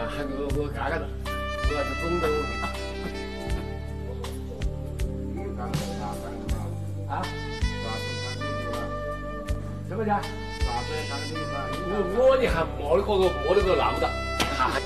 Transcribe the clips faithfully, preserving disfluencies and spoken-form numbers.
我我干干的，我是中东。啊？什么的？我我的还摸那个摸那个闹的，还。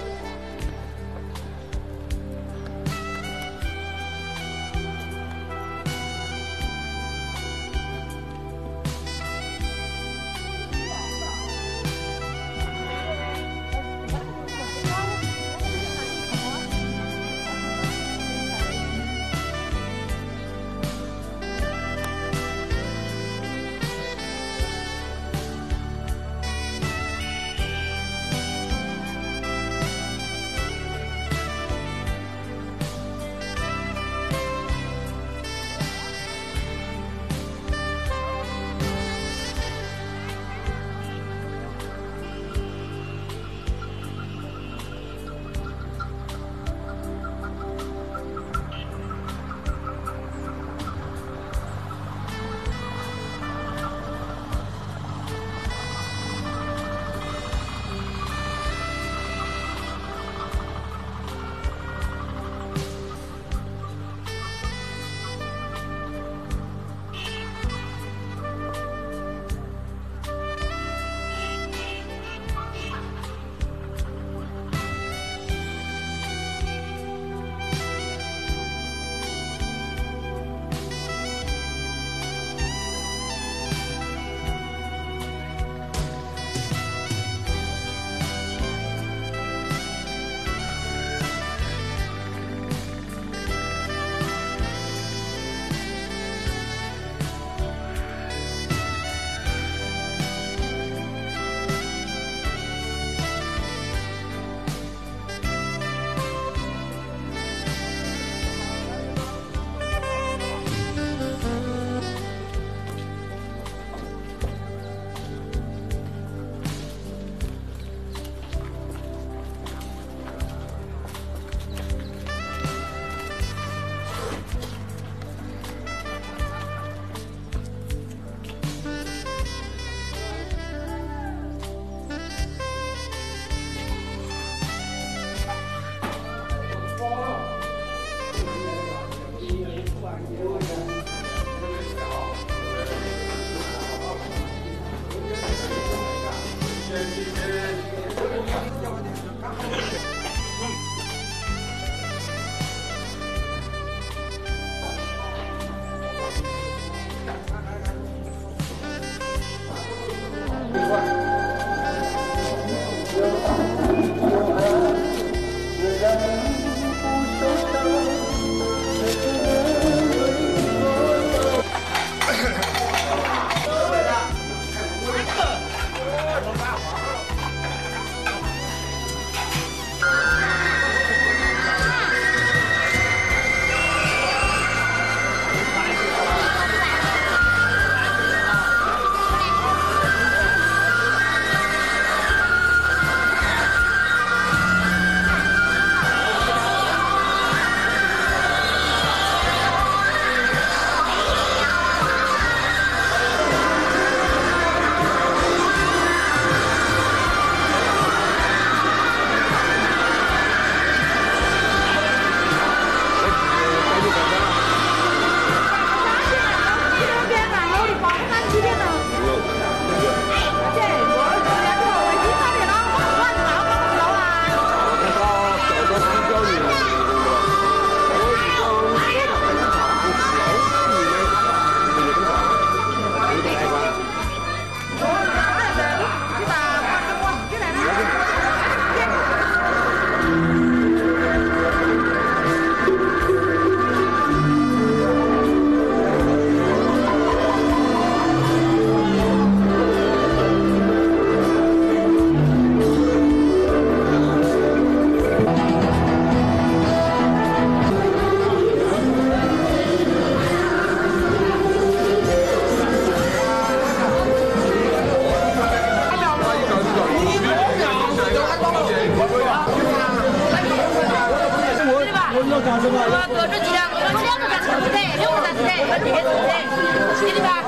多少几两？我两个三十的，六个三十的，我这个四十，给你吧。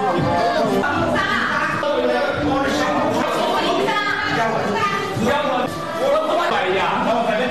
三。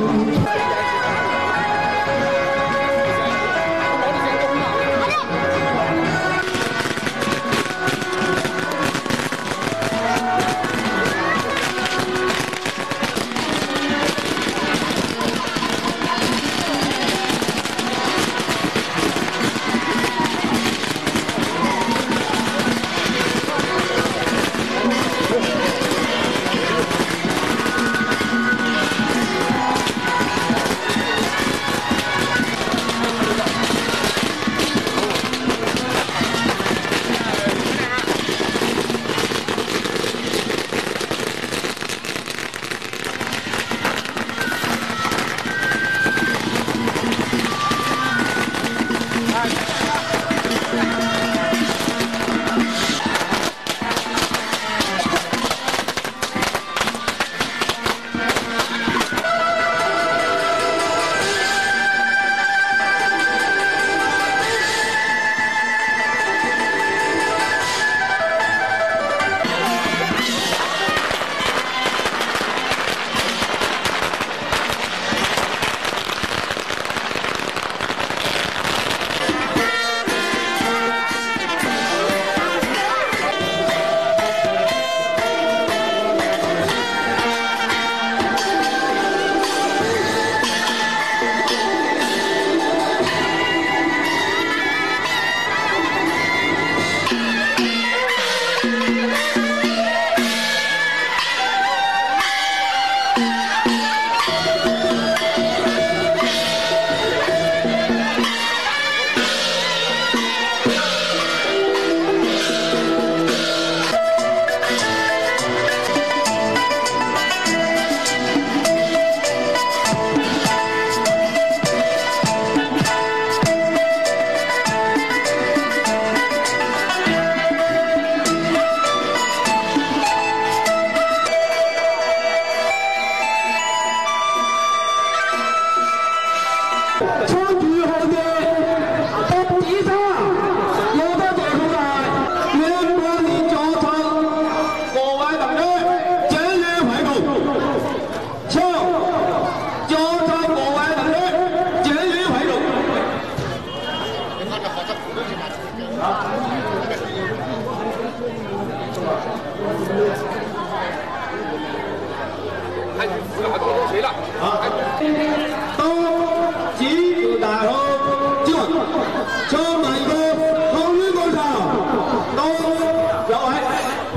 谁了？啊！到集大号今晚将每個後院廣場都有位。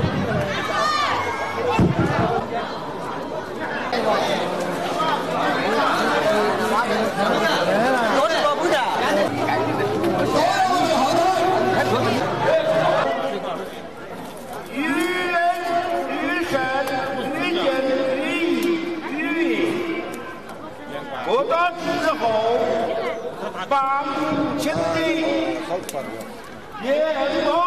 攞住個本咋？ 于人、于神、于言、于义、于义，不得之后，放天地，言公。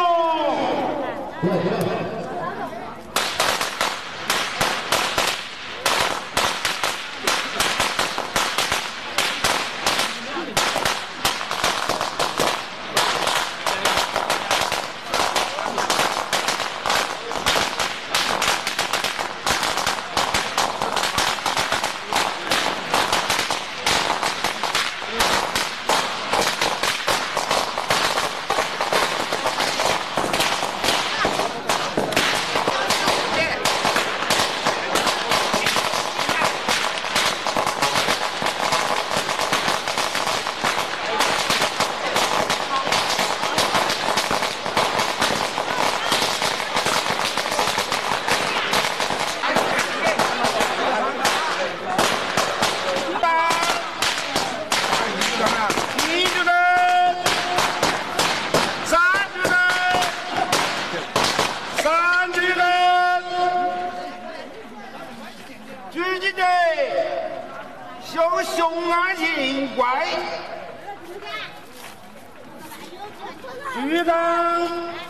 熊熊安静乖，局长，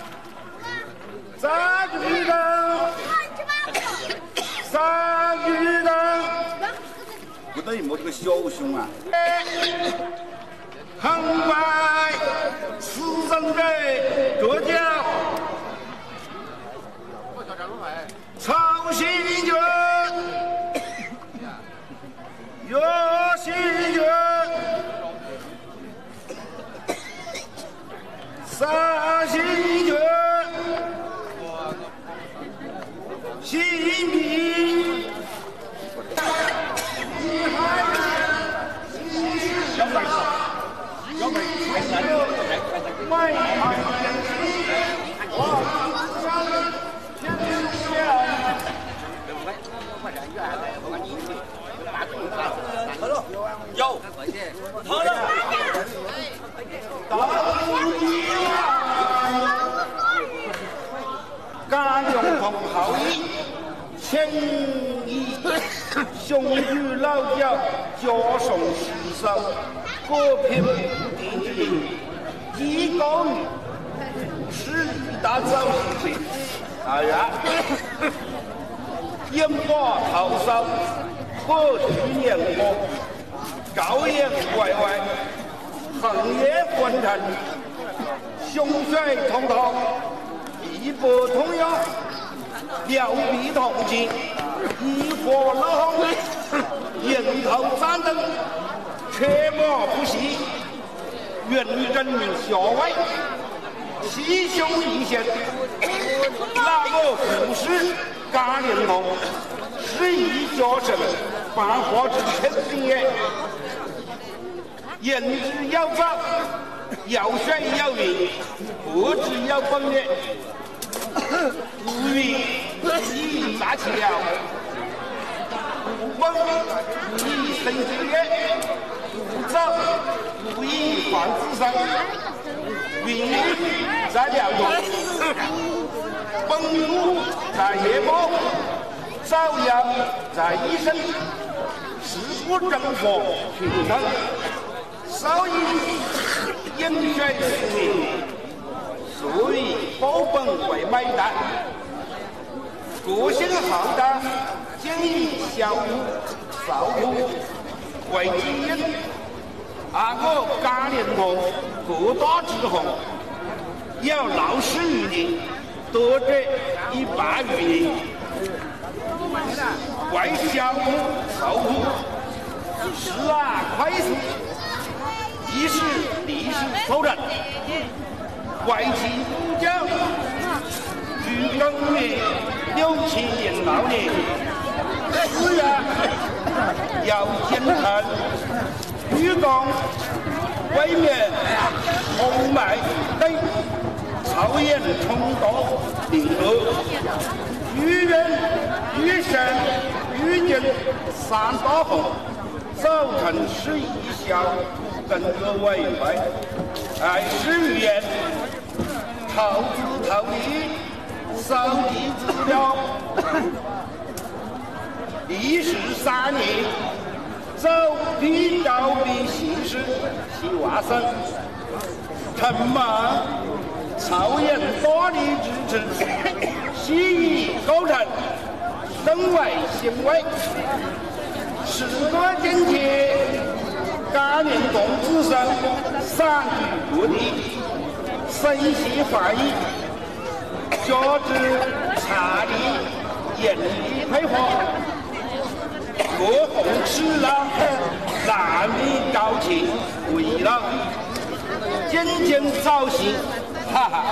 三局长，三局长， 不等于没这个小熊啊！ 很快，此生的作家，曹新军。 岳西岳，三西岳，西米，小妹，小妹，卖卖有，好了，家用同好义，情义，雄于老教，教送洗手，各品地地，一高于是一大早事情。哎呀，烟花炮烧，火炬焰火。高烟外外，横夜混腾，凶水滔滔，一波通涌，两臂同进，一火老红，迎头三灯，车马不息，元人校外，七雄一线，哪个不是嘎连同？十一家神，繁华之称也。言之有法，要水有云，不知有风也。古语以大气了，风以生之也。早不以防之生，云在辽东，风雨在夜波，朝阳在一身，事不正火群生。少以饮水思民，素以保本为买单。个性好大，精以小物少物为己任。阿我家连同各大之后，有闹事于你，多者以败于你。为小物少物，是啊，快事。一是历史首人，外戚武将，于庚月六七年老年，是啊，要坚城，愚公，卫冕，洪迈等，朝言冲动，领恶，愚人，愚神，愚君，三大红，早晨是一笑。跟各位会，爱是语言，投资投利，收集资料，历时三年，走比招比形式，其外生，承蒙朝言大力支持，悉以构成，身为行为，事多见切。家连同子孙，散居各地，身系怀疑，加之茶礼严厉配合，各红赤狼，男女高情为了渐渐造型，哈哈！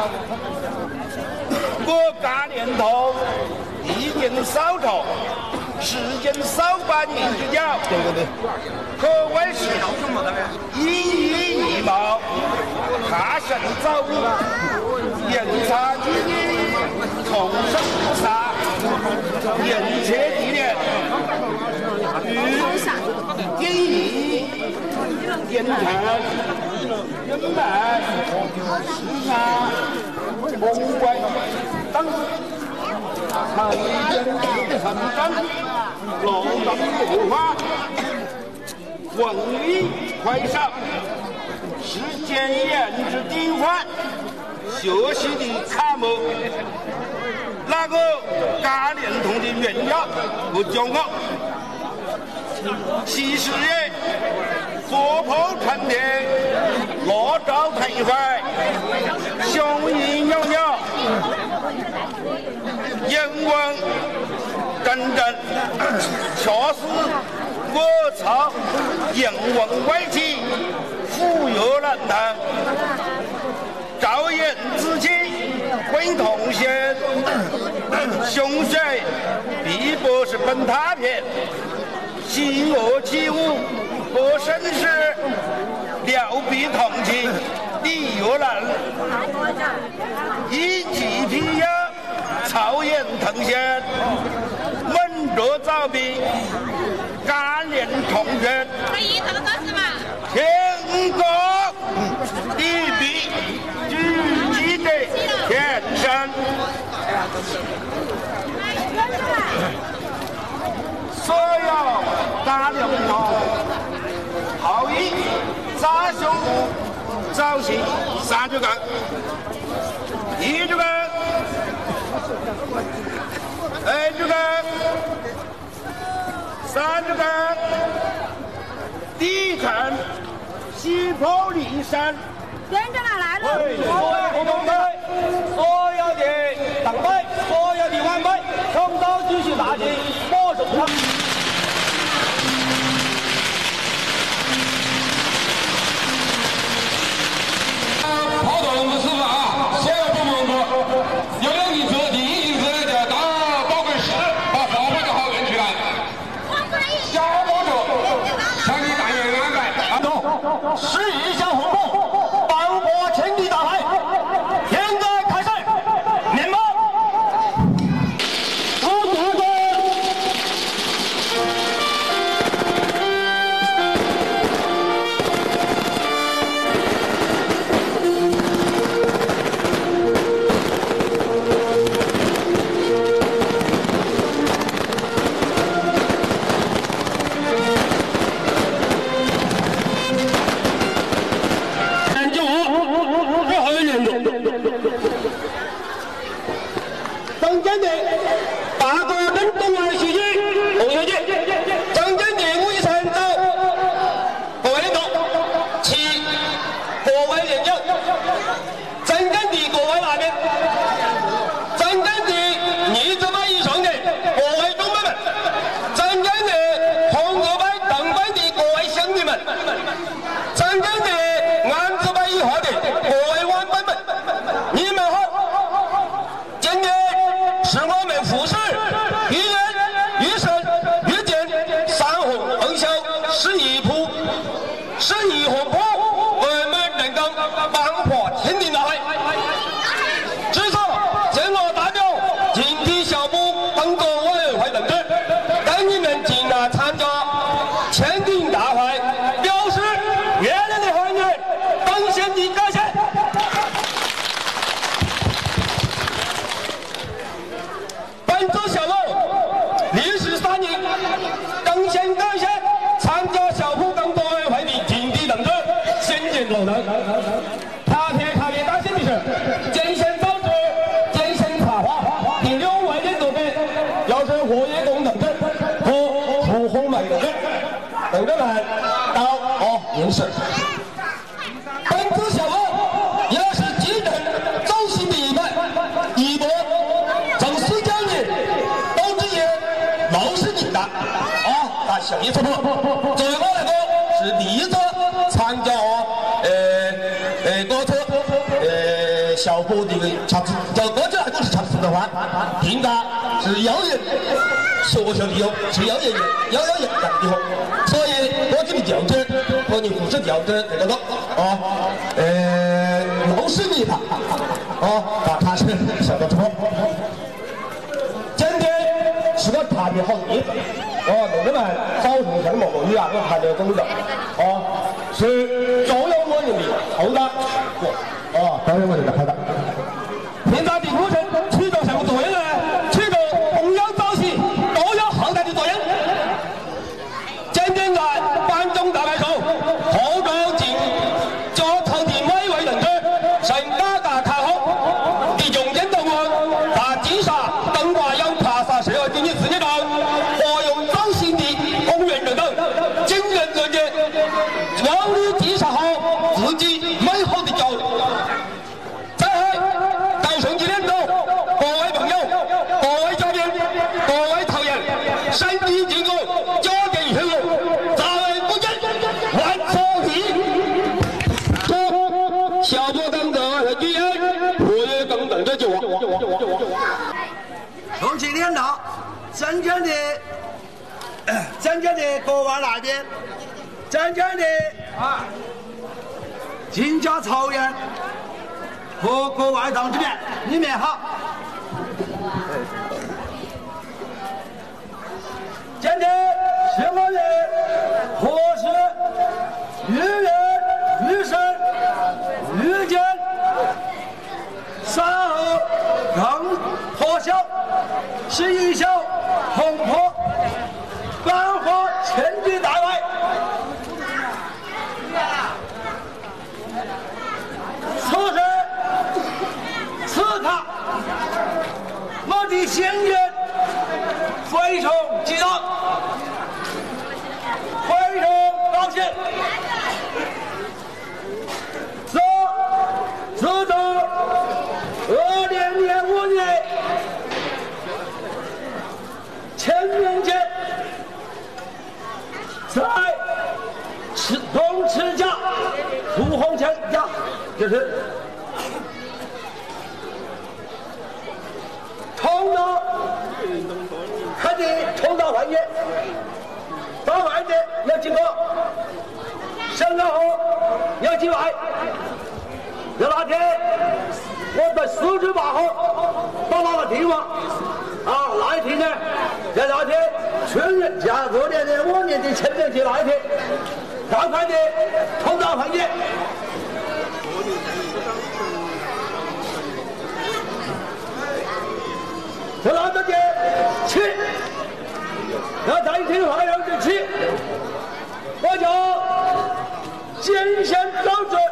我家连同一经扫帚。时间少半年之久，对对对，可谓是一衣一貌，他生早日，言差几年，重生不杀，言切地年，与言义、言谈、人脉、时差、宏观等。朝言成真，劳动不发，文理快上，是检验之典范，学习的楷模。那个家连同的原料不讲好，其实也做破成天，落招退坏，雄鹰袅袅。人文真正恰是我朝人文外体，富有人堂。朝言之气，混同学，凶水必不是本他篇。喜恶起舞，不甚是料必同情，理若然。一骑披腰，朝言腾现，稳着早兵，干练同权。 可以，这个都是嘛。 天国地必举起者天生。所有大领导，好意扎胸造型三九杠，一九杠，二九杠，三九杠，第一层西坡里山。 跟着哪来了？ 所有活动队，所有的党队，所有的晚辈，从早继续打起，保守他。 跑道我们师傅啊，所有部门部有两名车，第一名车叫到保卫室，把发挥的好人去来。小包车，向你大员安排。安东， 十一小红布，爆破天地大海。现在开始，面包。出主队。张坚的八个人东儿学习同学节，张坚的五一三走，各位领导，七各位演讲，张坚的各位拉面，张坚的女子班以上的各位中辈们，张坚的红歌班党班的各位乡亲们，张坚的安子班以下的各位晚辈们，你们好。今天是我们富士玉人玉神玉剑三红横销十一铺十一红铺，我们能够爆破天地大海。至少现我代表集体小部工作委员会同志，带你们进来参加天地大海，表示热烈的欢迎，奉献的感谢。本次小路历时三年，更先感谢参加小铺工作委员会的集体同志，先进老人。特别特别感谢的是，艰险组织、艰险策划第六位的主编，又是活跃工同志和楚红梅同志，同志们到哦认识。本次小路也是基层走心的一脉，一波。都是你的啊！大小一次步，作为我来说是第一次参加呃呃多次呃小部的尝试，叫多次来都是尝试的话，评价是妖人，小小的哟是妖人妖妖人的哟，所以我这里调整和你不是调整这个啊呃都是你的啊，那他是小的之后。今天是个特别好的日子，哦，同志们，早晨什么落雨啊，我还没走着，哦，是朝阳我人的好的，哦，朝阳我人的好的。现在的古城起着什么作用呢？起着弘扬早起都有后代的作用。今天在关中大摆手，后周进家头的每位同志，趁大家看好，的用心动我，在金沙灯挂阳爬沙社会经济事业上，活用早新的公园等等，惊人热烈，让你地沙好自己美好的家。再来，到圣纪念走，各位朋友，各位嘉宾，各位讨厌， 天的国外那边，今天的啊，金家草原和国外党这边里面好。今天是我的和谐、愉悦、愉生、愉健，三后更破晓，是一宿红破，万花千地大外。此时此刻，我的心愿非常激动，非常高兴。这自从二零零五年千年前，在赤东赤甲屠洪强家，就是冲到开的冲到饭店，到饭店要经过香港河要进来。在那天我在四十八号到那个地方啊，那一天呢，在那天春人加过年的我年的清明节那一天，赶快的冲到饭店。从那个节起，要在一天还要就起，我就精心找准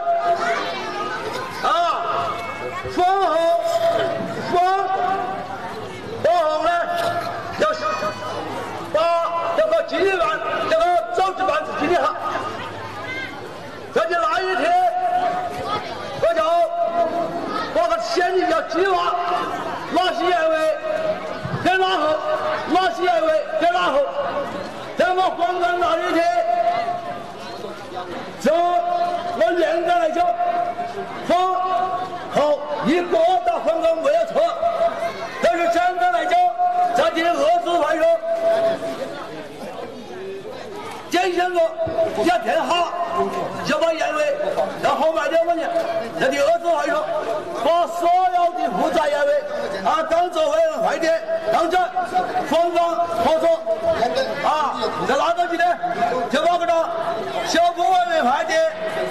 啊，饭后饭饭后呢，要把这个纪律办这个组织办子纪律好。在这那一天，我就把个县里要计划哪些单位在哪后，哪些单位在哪后，在我黄冈那一天，就我严格来讲，黄后一个到黄冈没有错，但是简单来讲，在这二次派出检选过要填好，就把单位到后面两个人，在第二次派出把所有的负责单位啊当作委员会的当着双方合作啊，在那个时呢，就把个着小部委员会的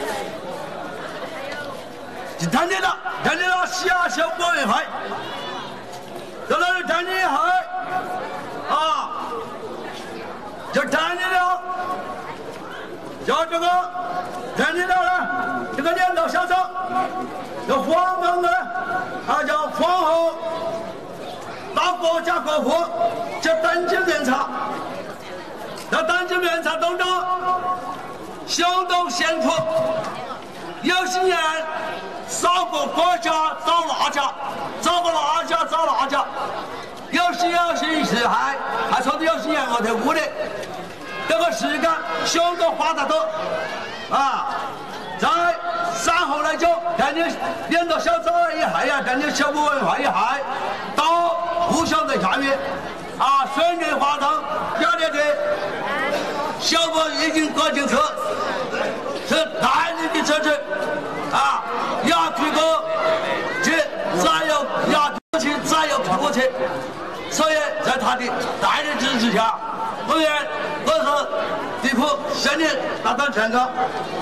就谈定了，谈定了下小部委员会，在那里谈定以后啊，就谈定了，叫这个谈定了呢，这个领导小组，叫黄冈呢，啊叫黄后。到国家国库就登记检查，在登记检查当中，行动先锋，有些人找个国家找那家，找个那家找那家，有些有些是还还说的有些人我在屋里，这个时间行动花得多啊。在三号来讲，赶紧领导小组一下呀，赶紧小部委员会一下，到互相在下面啊，水泥花灯表列的小部已经搞清楚，是大人的车子啊，要推过去，再有要推过去，再有推过去，所以在他的大人支持下，我们我是地铺向你达到全高。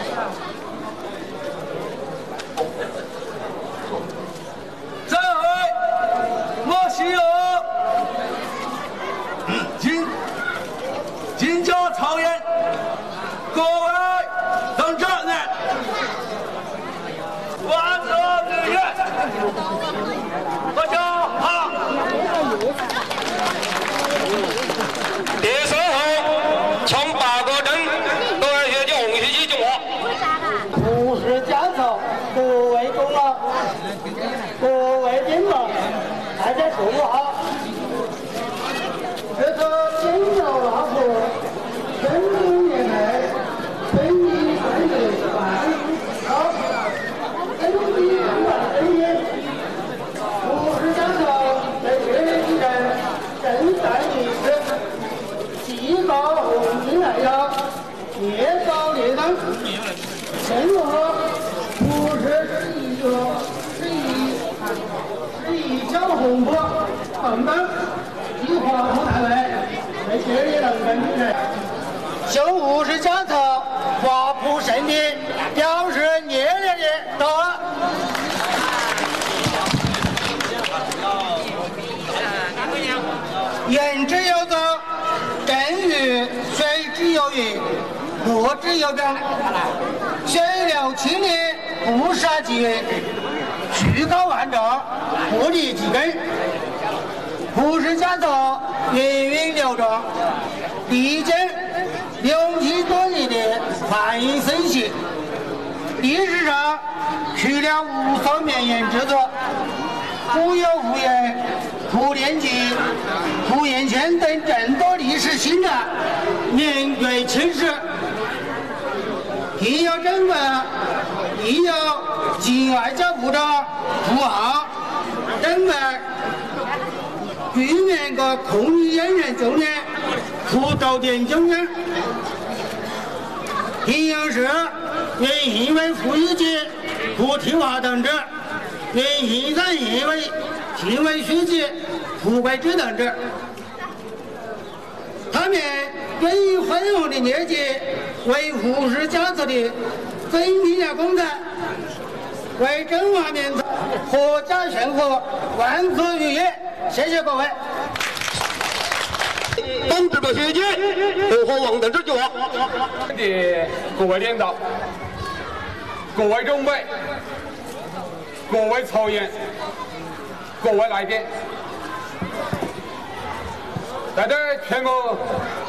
这回我需要金金家草原各位同志们，万德女院，大家好。第三号从八个镇都要学讲学习中华。 不是江头，各位公了，各位兵了，大家中午好。 生我不是十一个十一十一小红布等等，计划部单位在这里能跟主任。修五十讲册，华普圣地，表示热烈的道贺。言之有则，正语水之有鱼，木之有表。水流清丽，不杀即为；虚高万丈，不立即根。普世讲册，芸芸流壮，历经流体多年的繁衍生息。历史上去了无数绵延之作，古有无言、胡连记、胡延谦等众多历史新传，名垂青史。亦有整本，亦有境外交部长符号整本，居民个空余演员中年，苦周点九年。亦有是因因为富裕节不听话等之，因因咱因为行为虚节不归之等之。他们愿以宽容的业绩为护士讲册的真力量工程，为中华民族阖家幸福万事如意。谢谢各位。 本直播学姐和和王等之举。 的各位领导、各位长辈、各位曹员、各位来宾，在这全国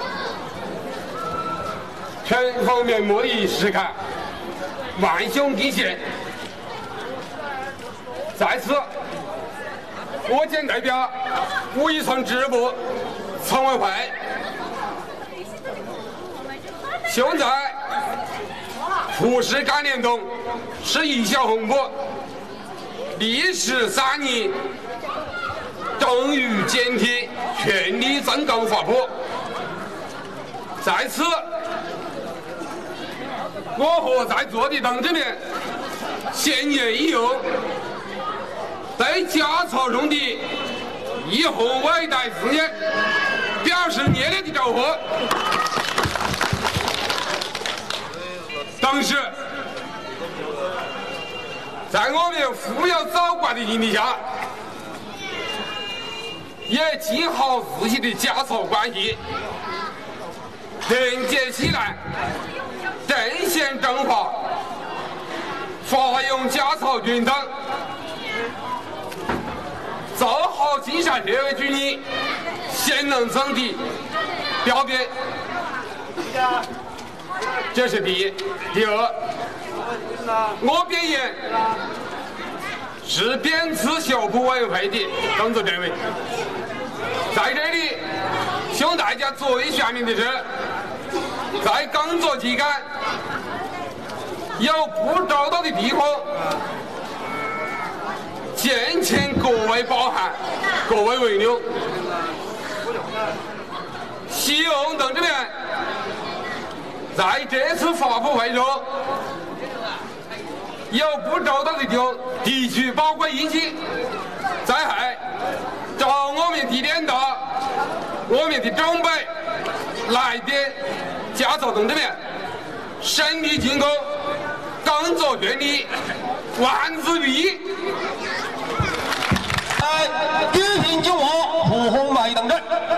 全方面目的时刻，万象尽现。在此，我谨代表武义村支部常委会，现在普世感联动是一小红布，历时三年，终于简体全力增购发布。在此，我和在座的同志们献言已有，对家草中的以后伟大事业表示热烈的祝贺。同时，在我们富有早管的引领下，也建好自己的家草关系，团结起来，振兴中华，发扬家草truyền统，做好金山社会主义先能整体标准。这是第一。第二，我本人是本次修补委员会的工作单位，在这里向大家作为宣明的是，在工作期间有不周到的地方，敬请各位包涵，各位原谅。希望同志们在这次发布会中有不周到的地方提出宝贵意见，再还找我们的领导、我们的长辈来电家草同志们身体健康，工作顺利，万事如意。 来，举行酒我胡红梅同志。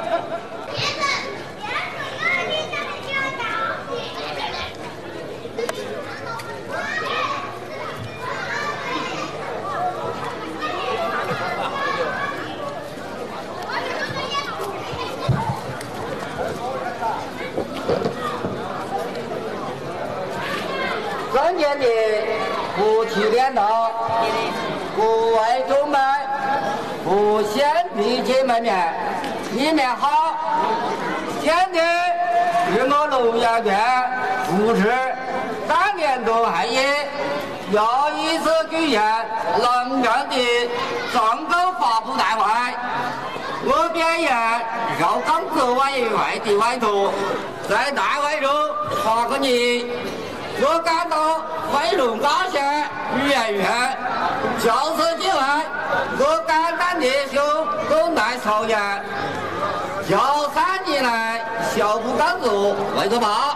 尊敬的夫妻领导、各位长辈、父兄弟姐妹们，你们好！今天是我龙阳县富士感联动会议又一次举行隆重的增购发布大会。我本人受工作委员会的委托，在大会中发给你我感到非常高兴，愉悦愉悦。就此机会，我简单地向广大草原这三年来辛苦耕作汇个报。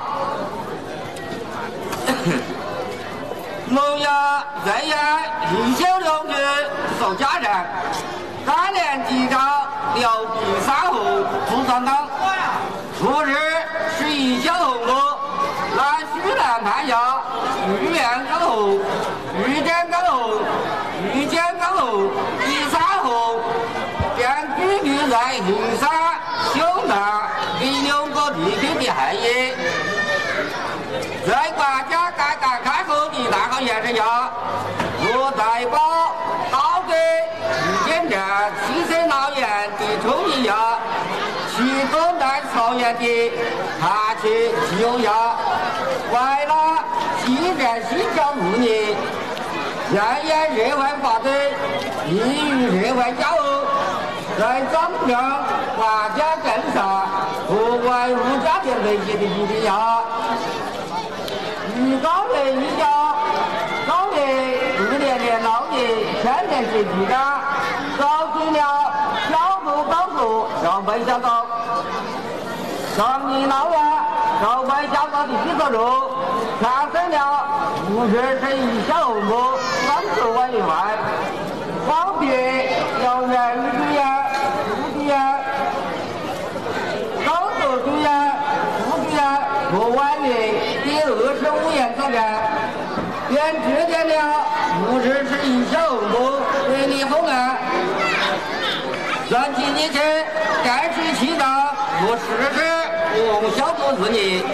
农业人员一九六局受家人，该年级长六第三户朱三刚。昨日是一小红路来西南攀下豫园港路、豫江港路、豫江港路第三户，将居住在衡山、修南这两个地区的黑夜。在国家改革开放的大好形势下，我代表岛根遇见这七岁老人的冲击下，其广大草原的下去就业，为了提振新疆妇女，人员社会发展，利于社会交流，在增强国家政策和维护家庭和谐的基础下。以高为一家，高为四年年老的千年级局长，造成了小步高速消费较高。上年老人消费较高的基础上，产生了五十乘以小红木三十万元外，方便有人居员、副居员、高速居员、副居员和外援。第二十五元左右，便制定了五十乘以小红木对立方案。在几年前，该区启动和实施王小波子女。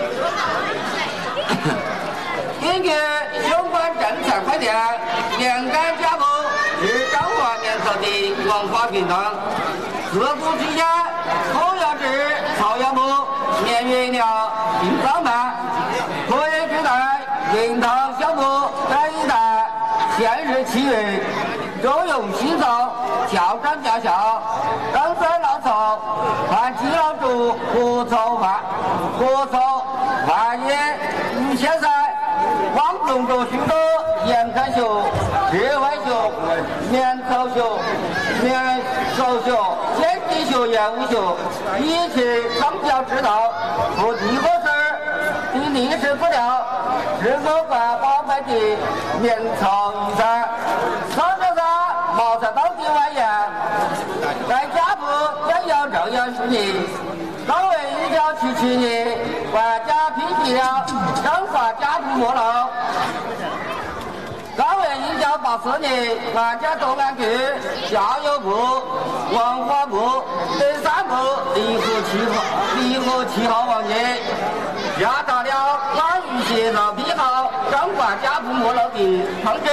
根据相关政策规定，连杆家母是彰化面朝的文化平等。自古之前，草药制草药木免于了殡葬办。可以指代银堂小木这一带现日七月周用新造校长驾校当山老草汉基老主国草范国草范也于现在王中州许多严开秀智慧秀棉草秀棉手秀天地秀演武秀一切上教指导和地和事的历史资料是我国宝贝的棉草遗产。三十三茅山道的外沿，在家父将要这样十年，高为一九七七年，国家批准了彰化家父没落。高为一九八四年，国家东安区教育部、文化部第三部联合七号联合七号文件，下达了关于协助批号彰化家父没落的通知。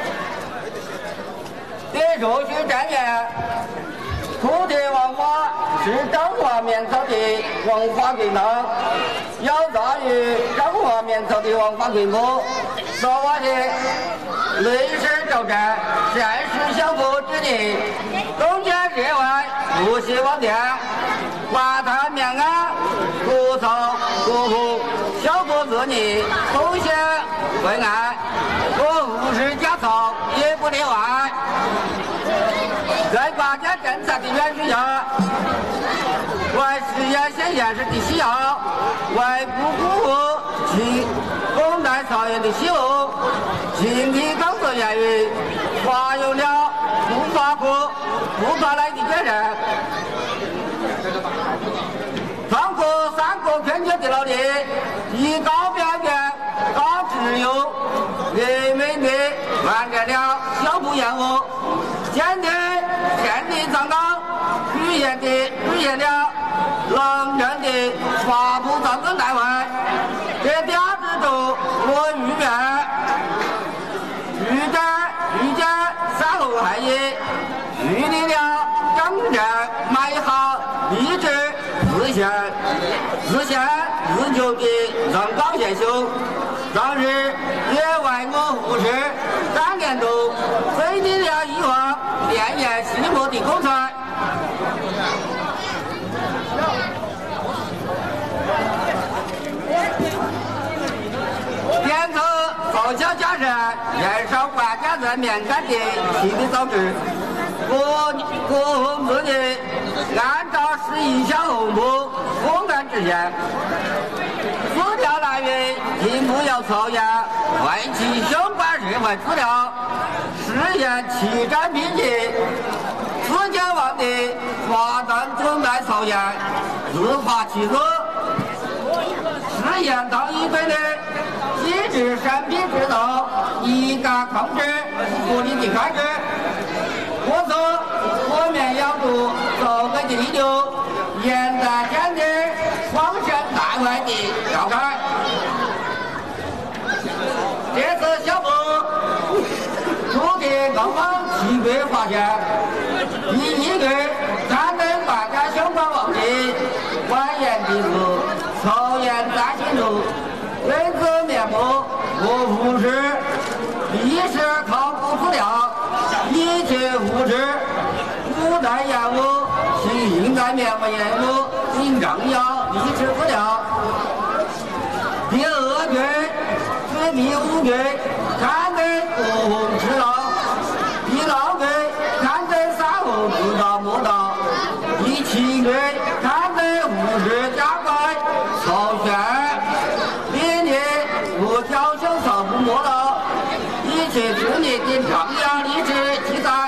对若需证言，土地文化是彰化面朝的文化功能，有助于彰化面朝的文化规模。所谓的历史周正，现实相互之理，中间社会不希望点，华泰面安，国草国富，小国子女，同乡为爱，我无事家草也不例外。在国家政策的援助下，为实现县县市的需要，为不辜负其广大草原的希望，集体工作言语发用了不发过不发来的精神，通过三个圈圈的努力，以高标准、高质量、人民的完成了小步任务，坚定建立长岗语言的语言了能人的发布长征大会，这标志着我预愿预见预见三后海业，预立了真正美好励志自信自信自救的人高现象，当日也为我护持三年度飞进了以往连延西部的工程。点头小小家人燃烧万家人面干的新的早知，国国红子女按照十一项红布公干之言，资料来源应不要抽验，外其相关任何资料，实验欺诈并进，自家王的华灯准备抽验，自发其责。实验当一对的机制产品指导，一概控制不理的开支。我说我们要做走个第六，现在天的方向大外的召开。这次小部主题刚刚七月发现，第一个咱们大家相关问题，关键的是抽验在清楚，人子面目和物质，历史考古资料，一切物质，古代业务，现代面目业务，应重要历史资料。第二句是第五句，看得不红知道；第六句看得三后知道摸到；第七句看得物质加快。首先，历年我挑选少不摸到，一切出年的重要历史记载。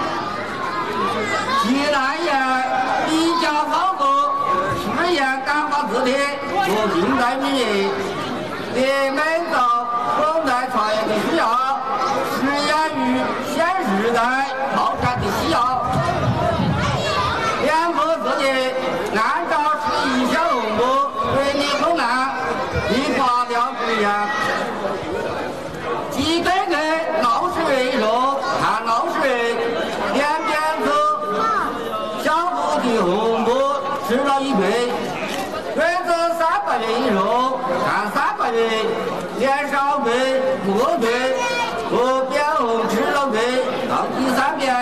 既然也比较好过，实验感化字体和近代民意，也满足当代传言的需要，实验于现时代发展的需要。两个字体按照十一项红布。对你困难，你发表不一样。几个人老实为弱，看老实人，两边子小部的红布吃了一杯，原则三个月以后看三个月，连少杯、末杯和边红吃了杯，到第三遍。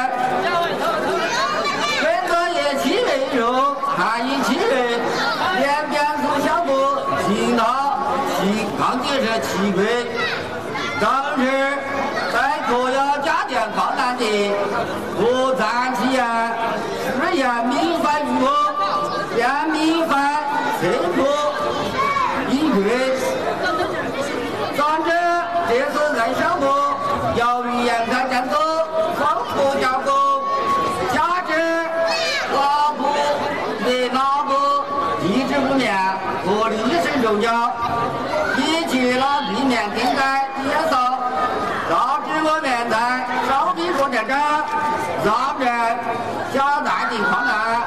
原则也七月以后看一七月，两边。行到其抗击是七规，当时在各要家电靠南的不暂期间，实验民犯与我，将民犯摧破一规。总之，这次在项目由于严格监督，丰富加工，加之脑部的脑部意志不良和历史重要，以及了避免定在接受，导致我们在烧饼过程中造成较大的困难。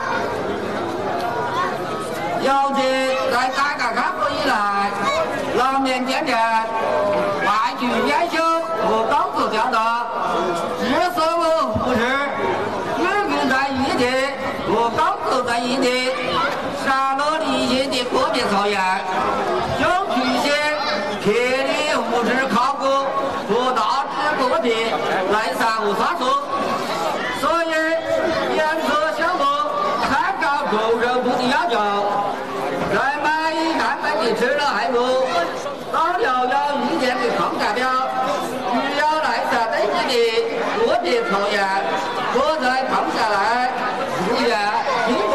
尤其在改革开放以来，老面建设、外局研修和高速调动，知识和物质，日均在异地和高速在异地。上了理性的个别考验，有局限铁力物质考古和大致个别来三和三数，所以研究项目参照个人部的要求，在满意看板的吃了海路，到了有意见的框架表，需要来三等级的个别考验，我在框架来自愿评估。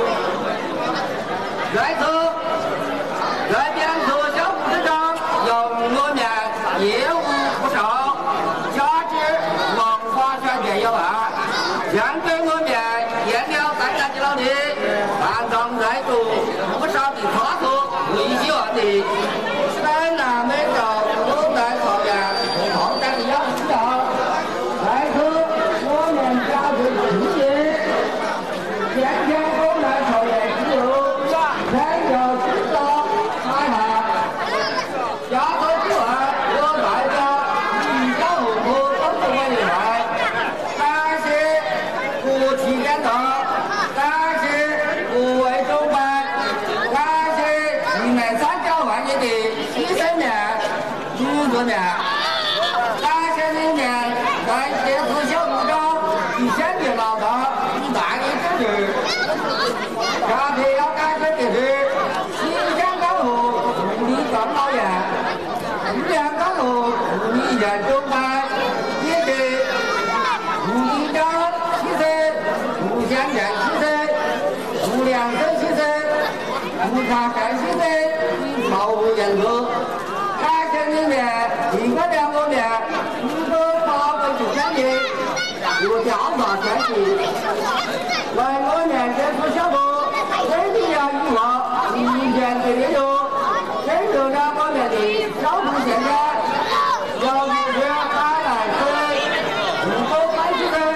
在此，在编组小组织上，由于我们业务不少，加之文化宣传有hạn，将对我们颜料带来的老力，暗中在做不少的差错，危险问题，在南美洲古代草原和发展的要需要，在此我们加入企业，健康古代草原自由。全球制造开发，亚洲之外，我代表一小红布工作委员会，感谢国企领导，感谢各位主办，感谢你们参加万年的牺牲面、组织面，感谢你们在这次小组中的坚决劳动、大力支持。特别要感谢的是新疆港湖助力港老员、日联港湖助年中班，也是吴一章七岁，吴先生七岁，吴良生七岁，吴长山七岁，毛吴严哥。感情里面一个两个面，一个八个九千米，有调查天气。来我面前出小步，身体呀一望，一见对的有，深受两方面的小步现象。要不是海南水，不够半十分。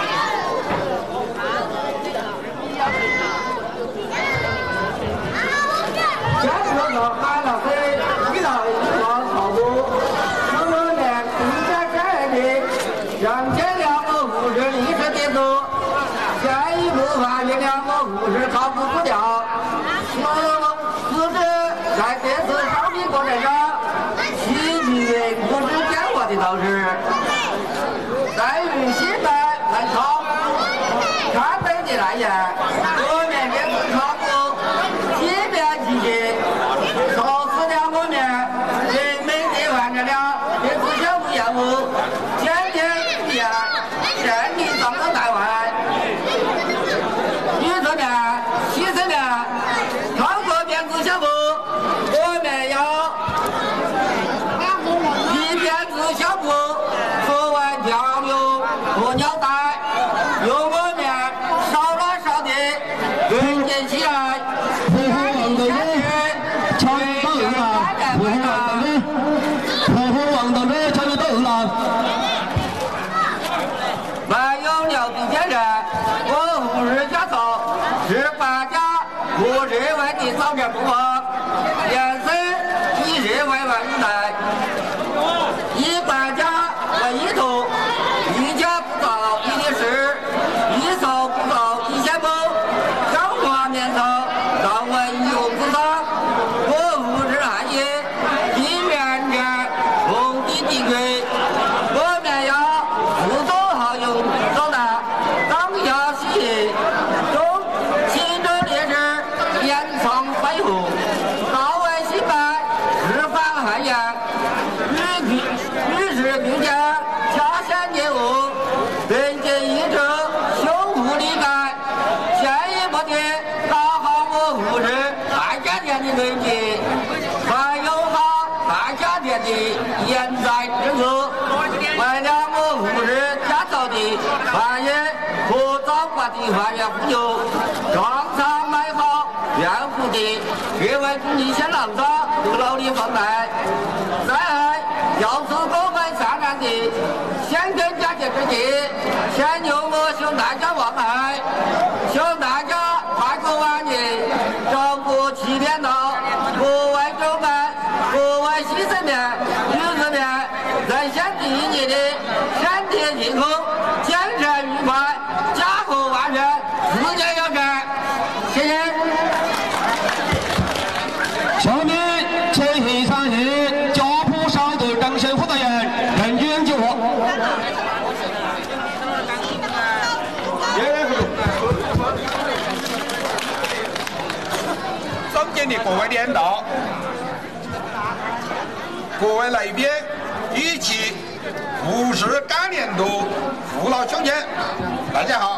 先说说海南水，一道一道操作，我们面更加专业的，让前两个护士立刻点头，下一步发现两个护士操作不掉，四四肢在这次烧饼过程上，喜剧不是讲话的导师，在于心态很超，看北的来言，我面这次操作即便机器，超死两个面，人每天完成了这次项目业务，天天一天，身体脏的带完，女子面、西式面，康复编制项目，我们要。一边子小布，做完调油和尿袋，用我面烧了烧的，分解起来。 呼呼王道人，抢到了！呼呼王道人，呼呼王道人，抢到了！ 没有尿的先生，我护士家走是八家，我认为的早点不忘，颜色一日外外以内。一百家为一头，一家不造一的事，一手不造一千步，香花面头当为一用不上，我护士行业一面面红的地轨，我们要自动好用手段，当下洗中心中烈士严防背后，到位洗白释放汗颜。于是并且恰先业务，人间一者修护理改，下一步的打好我护士大家庭的人际，还有好大家庭的现在之后，为了我护士家族的繁衍和早管的繁衍富有，常常买好原户的各位主力先郎长都劳力方来，再要是我们善良的，先跟家境之际，先由我向大家望爱，向大家拜个晚年，照顾七天到，各位周班，各位西式面、女子面，人先第一年的身体健康，健身愉快，家和万事，事业有成，谢谢。 下面请现场是家谱商队张先负责人任军就我。 尊敬的各位领导、各位来宾以及护士干年度父老兄弟，大家好。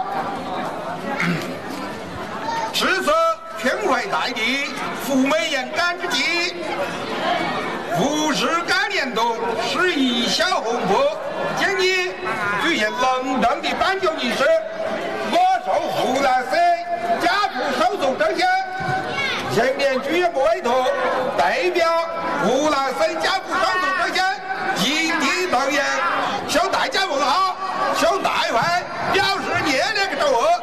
此次全会大地赴美演干之际，护士干年度是以小红布建议举行隆重的颁奖仪式。我受湖南省家谱手中证件前年剧院部委托，代表湖南省家谱手中证件一地动员，向大家问好，向大会表示热烈的祝贺。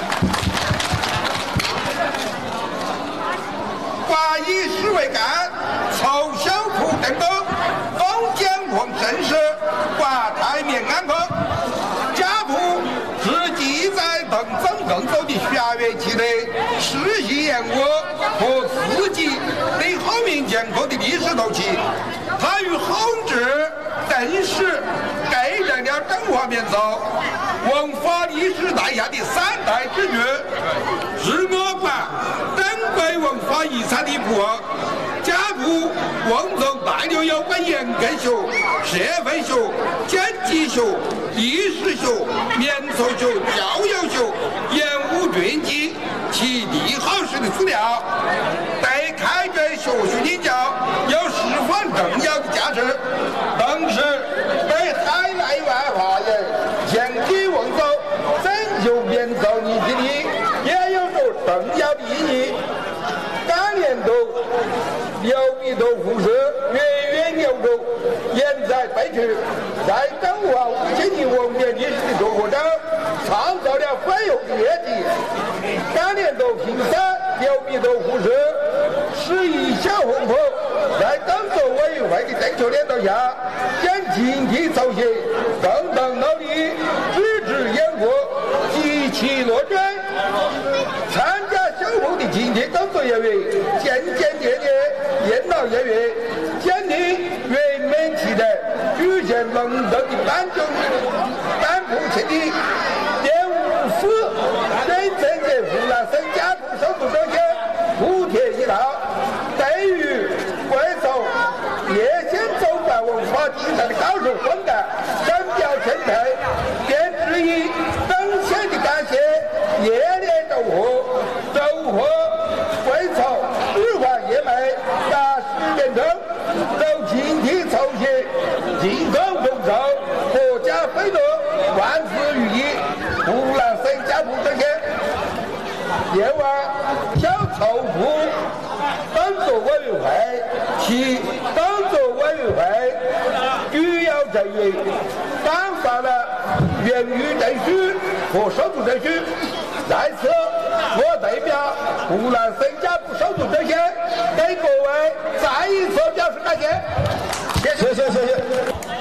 把以史为干，凑小铺登高，封建皇正式，把台面安康。家谱是记载邓曾更走的学院期的世袭言语和自己对后面建构的历史头期，它与后至正史构成了中华民族文化历史带下的三代之举，是我国珍贵文化遗产的一部分。 家父温州大牛有关严根学、社会学、经济学、历史学、民俗学、教育学、言武传记其地好时的资料，对开展学术研究有十分重要的价值。同时，对海内外华人前去温州拯救民族逆境力也有着重要的意义。当年度刘弥陀辐射源远流长，延载北去，在中华五千年文明历史的中国中创造了飞跃的业绩。当年度评审刘弥陀辐射十亿小红坡，在工作委员会的正确领导下，将集体操心，共同努力，支持研发，积极落实。参加小红的集体工作人员渐渐渐渐越老越越，建立圆满期待，举行隆重的颁奖颁布庆礼。第五次对政界湖南省家族手术中心补贴一套，对于贵州叶县州办文化精神的高手混干深表钦佩，便致以衷心的感谢，热烈祝贺，祝贺贵州日华叶美达十年中都集体操心，进攻中州，国家飞乐，万事如意。湖南省家族中心另外小筹部工作委员会其工作委员会主要成员颁发了荣誉证书和手术证书。在此，我代表湖南省家族手术中心对各位再一次表示感谢。谢谢谢谢。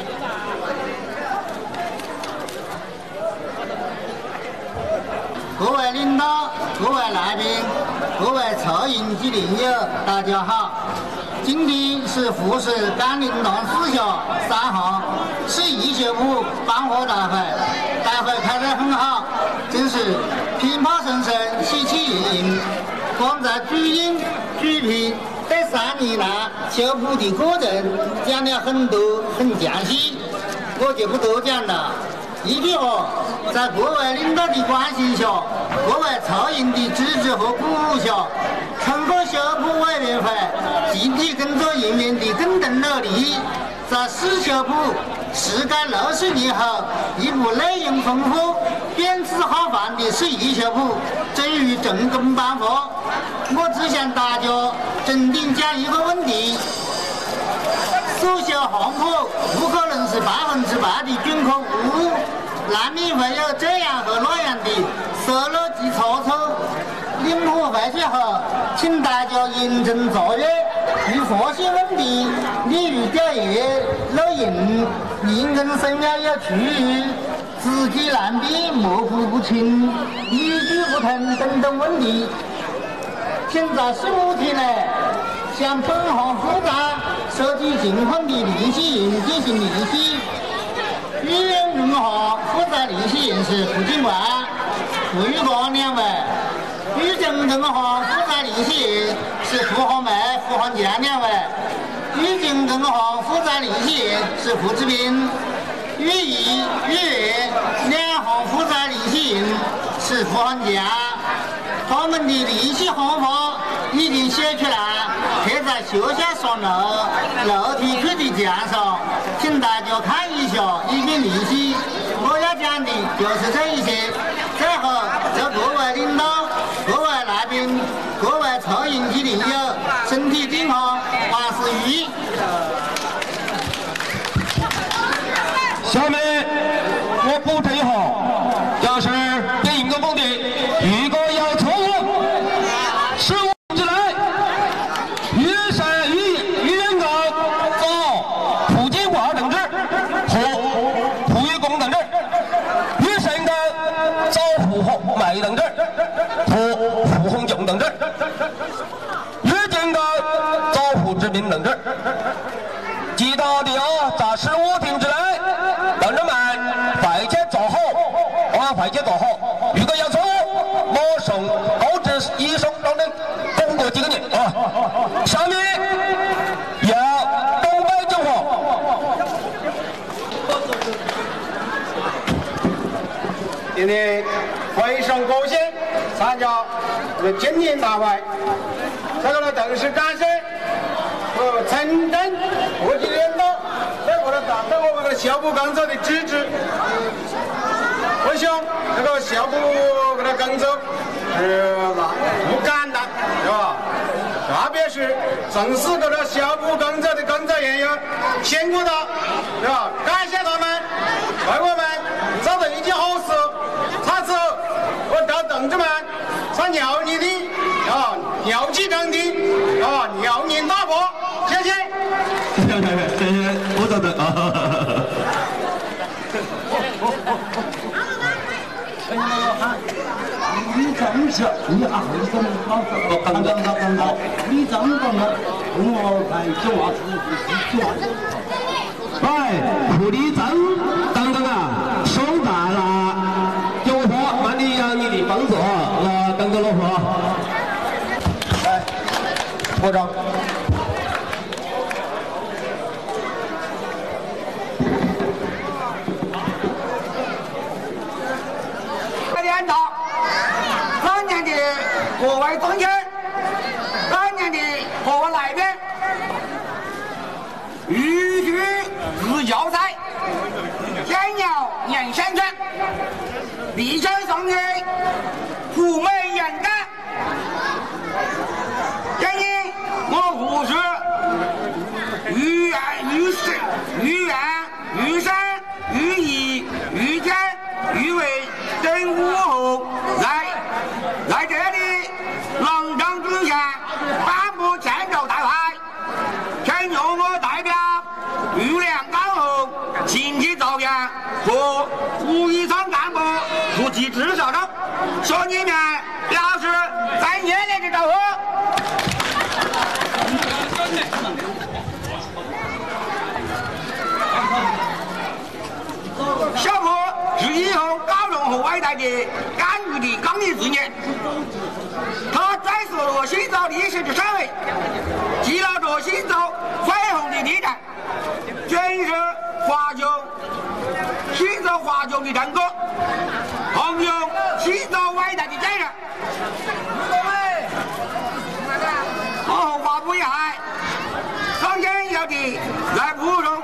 各位领导、各位来宾、各位策应及邻友，大家好！今天是沪市甘霖段四小三行市艺术部颁获大会，大会开得很好，真是鞭炮声声，喜气盈盈。光在主演、主评这三年来，秀部的过程讲了很多，很详细，我就不多讲了。一句话，在各位领导的关心下，各位策应的支持和鼓舞下，通过修部委员会集体工作人员的共同努力，在市修部时隔六十年后，一部内容丰富、变质好饭的市艺修部终于成功颁发。我只向大家重点讲一个问题：所修航坡不可能是百分之百的准确无误，难免会有这样和那样的疏漏及差错。领导回去后，请大家严惩查阅，遇发现问题，例如掉页、漏印、印跟生料有区域、字迹难辨、模糊不清、语句不同等等问题，请在事务厅内向本行负责收集情况的联系人进行联系。医院文化负责联系人是胡警官、胡玉光两位；豫中文化负责联系人是胡汉梅、胡汉强两位；豫京文化负责联系人是胡志斌；豫豫豫粤两行负责联系人是胡汉强。他们的联系方法已经写出来，贴在学校双楼楼梯处的墙上，请大家看一下，以便联系。我要讲的就是这一些。最后，祝各位领导、各位来宾、各位策应及邻友身体健康，万事如意。 下面我补充一下，就是对应个目的，如果有错误，十五之内，预审预预原告找蒲金华同志和蒲玉公同志，预审告找胡梅同志和胡红琼同志，预检告找胡志明同志。其他的啊，在十五天之内，同志们回去做好，啊，回去做好。如果有错误，马上告知医生等等，公布几个人啊。下面今天会上各县参加这个今年大会，这个呢同时感谢和城镇各级领导对我们党对我们的校部工作的支持。我想这个校部这个工作是不简单，是吧？特别是从事这个校部工作的工作人员，辛苦了，是吧？感谢他们为我们做了一件好事。在此，我祝同志们在牛年里啊牛气冲天啊牛年大福，谢谢。 谢谢，我找的啊。 你这么说，你啊，你怎么好？刚刚刚刚好，你这么讲呢？我来讲话是是讲。 喂，苦力真刚刚啊，收大了，有话万里有你的帮助啊，刚刚老婆。 来，部长。 领导，当年的各位同志，当年的各位来宾，预祝自教赛，天鸟人生村，立正上去，虎美人干。今日我护士于安、于生、于安、于生、于义、于天、于伟。等午后来来这里隆重举行颁布签奏大会，请由我代表玉梁港后亲戚照员和五一厂干部出席致绍中，向你们表示再热烈的祝贺。小坡是以后高荣和伟大的干预的刚毅之年，他再受了新造历史的审美，记录着新造恢宏的历程，全是华侨新造华侨的成果，弘扬新造伟大的精神。我后话不言，上前要的来补充。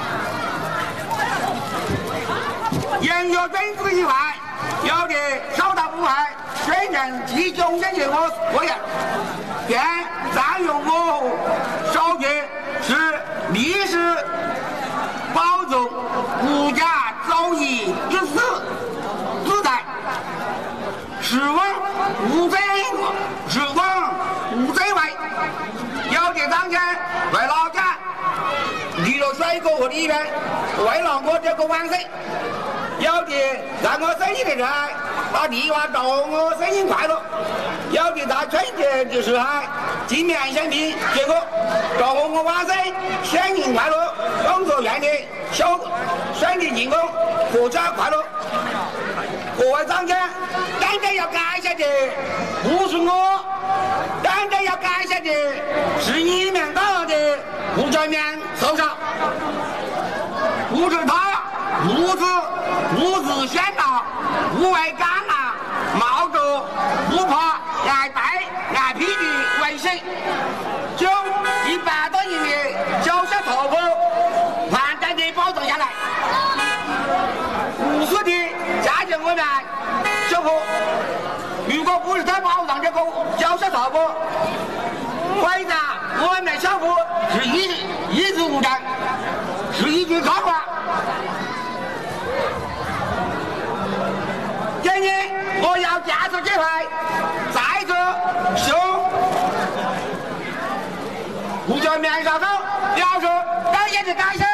沿着政治以外，有的少大部分宣传集中这些我我也，便占用我手机是历史保重国家周易之死之在，是往无罪是往无罪外，有的当前为老家立了水沟和里面，为了我这个万岁。有的让我生日的人把地娃祝我生日快乐，有的在春节的时候进面相片结果祝我万岁生日快乐，工作圆的小身体健康阖家快乐。各位长者，真正要感谢的不是我，真正要感谢的是你们党的胡全面首长，不是他如此无自宣导，无畏艰难，冒着不怕挨逮挨批的危险，就一百多人的小小头部完整的保障下来，无私的加强我们小坡。如果不是他保障这个小小头部，会长我们小坡是一一事无成，是一句靠话。今天我要借此机会再次向胡全面少长表示感谢的感谢。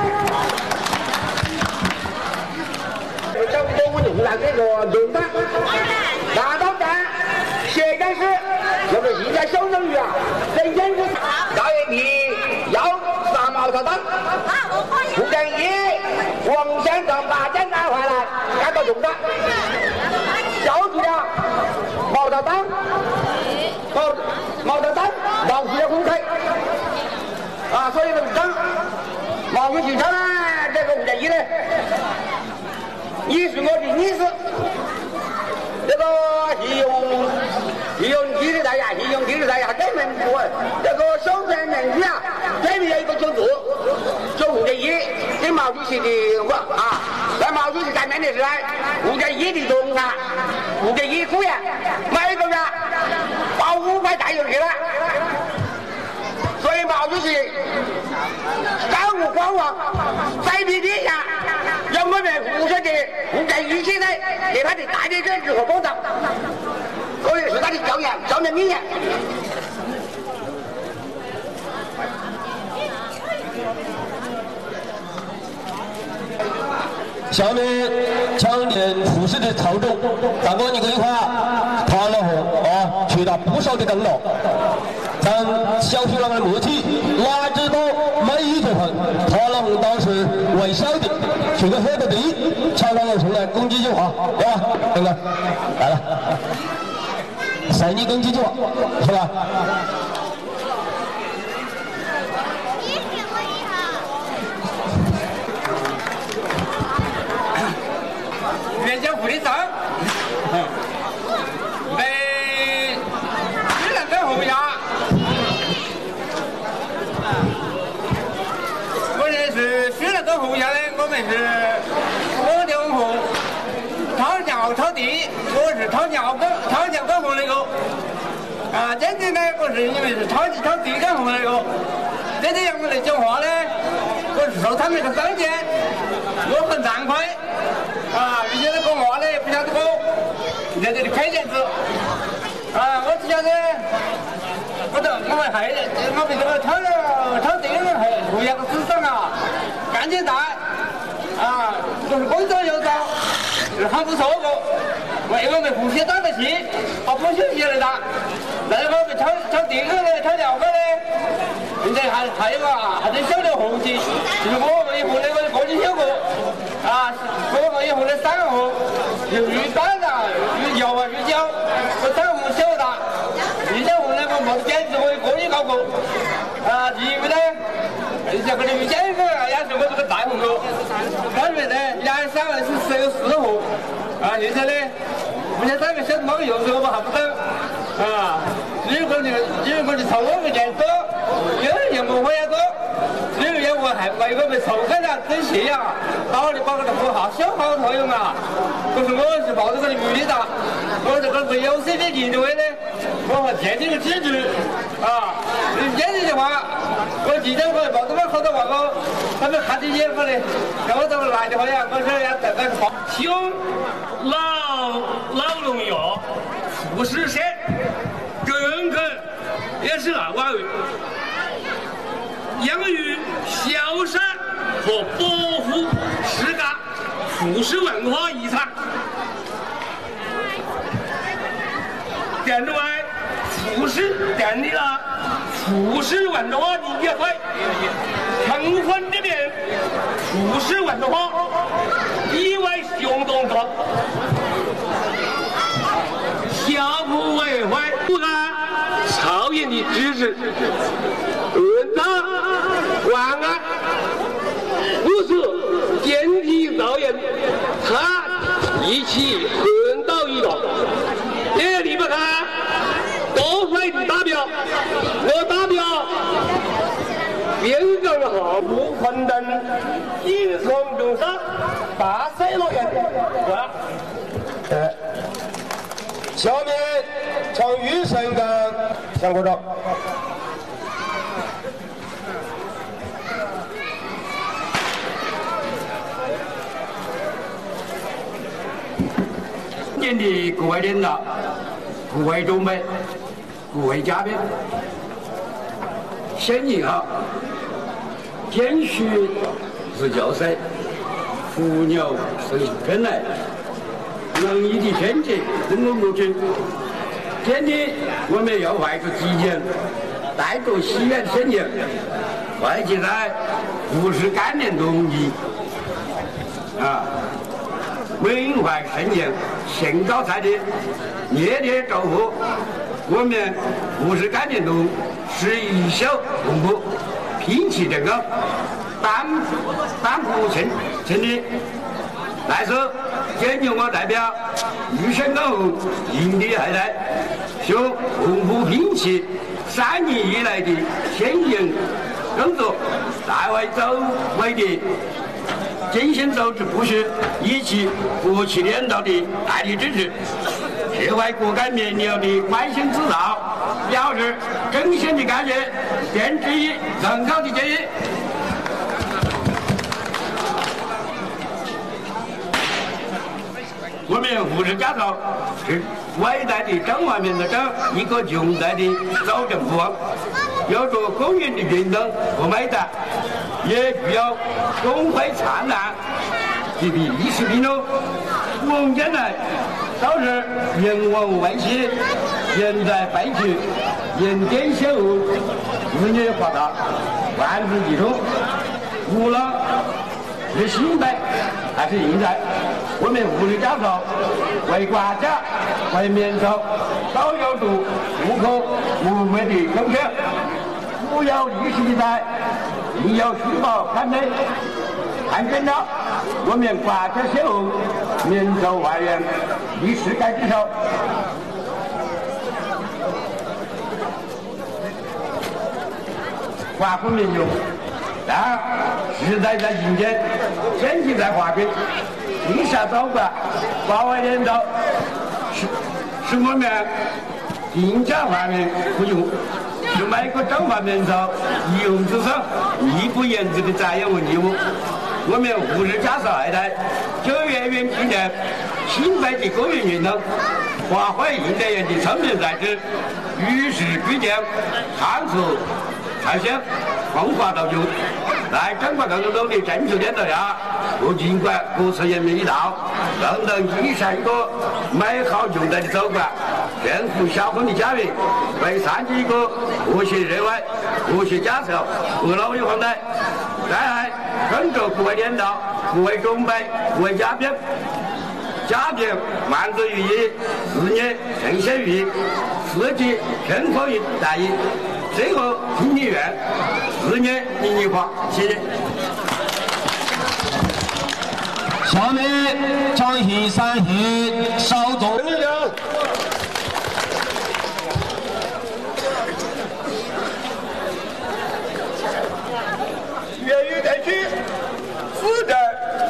政府我用了这个农单，大道站写真是就是现在小人鱼啊，人间是赵元皮要上毛头党，胡正义、王先生把简单回来，赶到中单。交出了毛泽东，毛毛泽东毛主席公开啊，所以呢，整毛主席上这个吴建一呢，你是我的，你是门部这个修正人区啊，这里有一个组织，就五点一，跟毛主席的我啊，在毛主席在面的时候，五点一的中啊，五点一雇员，每个月包五块钱就去了。所以毛主席干部光王在地底下，让我们无声的五点一现在给他的大力支持和保障，所以是他的教养，教人理念。 下面强烈护士的操纵，上过你这一块爬了后啊，缺了不少的灯笼。咱小区那个媒体哪知道每一部分爬了红都是微小的，去个黑的地，常常有出来攻击句话，对吧？等等，来了，谁你攻击句话，是吧？ 原先护理长，被居然跟后压，我认识居然跟后压的，我们是我两户，掏尿掏地，我是掏尿跟掏尿跟后那个，啊，真正呢我是因为是掏掏地跟后那个，真正让我来讲话呢，我是受他们那个赏见，我很惭愧。啊，人家那个话呢，不晓得我在这里开件子，啊，我只晓得，我都我们还我们这个掏了掏地了还不要个思想啊，干劲大，啊，就是工作又早，是很不错个，为我们呼吸打得气，把不休息来打，那个我们掏掏地个呢，掏尿个呢，现在还还有啊，还得小点红旗，就是我们以后那个过去小个。啊，我们以后的三个户，有鱼蛋啊，鱼油啊，鱼胶，这三个户小大，一小户呢我没编制，我过去搞过。啊，第一个呢，这个鱼煎个也是我这个大户口，后面呢也三个是只有四户，啊，现在呢，目前三个小猫有时候我还不等，啊，如果你如果你从我们这走，有人不会也走。因为我还为我们受害人珍惜呀，好的把我的活好消耗作用啊！不是我是抱着这个鱼的，我这个为有谁的地位呢？我和天津的支持啊！简直的话，我记得我抱着我好多话我，他们看得眼我嘞，让我这么来的话呀，我说要等那个好。 请老老农药护士社更更也是二万元。养育、消杀和保护世界护士文化遗产。另外，护士建立了护士文化理事会，充分的面护士文化以外行动中，小部委员会不按朝野的支持，论证万安不是坚体造言，他一起横刀一刀。这里不看多费的达标，我达标边更好，不混等一从中上大赛落言。 呃，下面从预审的向国长。 今天的各位领导、各位长辈、各位嘉宾，先您好。谦虚是教授，伏牛是根来，仁义的天职任我目中。天天我们要怀着激情，带着喜悦的声音，怀起在护士干练中义啊。满怀盛情，兴高采烈，热烈祝福我们护士干练中是一小动物，拼起这个担担负称称的。来时，今由我代表预选港后营的后代，向红布拼起三年以来的先行工作，在为周围的精心组织部署，以及国企领导的大力支持，社会各界面流的关心指导，表示真心的感谢，并给予认可的建议。我们护士家属是伟大的中华民族党一个强大的组织部门，有着公允的平等和美德，也具有光辉灿烂的历史记录。五年来都是人文卫视、人才废墟、人间小物、日月华大、万事集中，无论是新代还是现代，我们护士家属为国家、为民族都有着无可无畏的贡献。只有历史记载，没有虚报刊登，看见了我们国家小物、民族外援的世界之首。华府民用，但时代在进阶，经济在发展，地下走过，华为领导是是我们定价方面不用，是每个中华民族一用之上义不言辞的责任和义务。我们护士家属二代九月运纪念新北的公益运动，发挥应届员的聪明才智，与时俱进，探索创新，风华到就，在中国共产党的政治领导下，不尽管各色人民一道，共同建设一个美好强大的祖国，幸福小康的家园，为上级一个和谐社会、和谐家属和老友方代。再来，跟着各位领导、各位长辈、各位嘉宾，家庭万事如意，事业称心如意，四季幸福于大意。最后听你愿，事业名利化，谢谢。 下面讲习三习稍纵力量。 粤语地区负责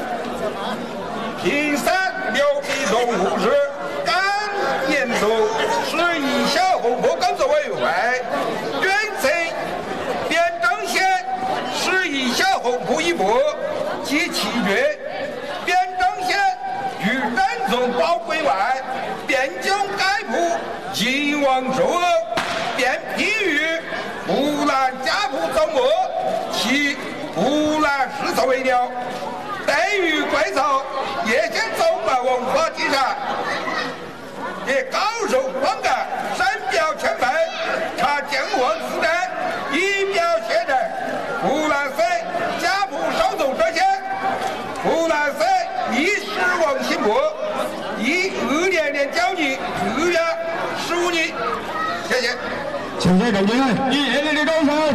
平山牛皮动护士甘严肃市一小红坡工作委员会捐赠汴州县市一小红坡一部及七月汴州县与珍重宝贵外汴京改铺金王寿额便批予湖南家铺总部其湖南市作为了对于贵州叶县中国文化遗产也高受广感，深表钦佩，查建文时代以表现在湖南省家铺首总专线湖南省历史文信部以二年年交易二月十五日，谢谢。 谢谢各位，以热烈的掌声。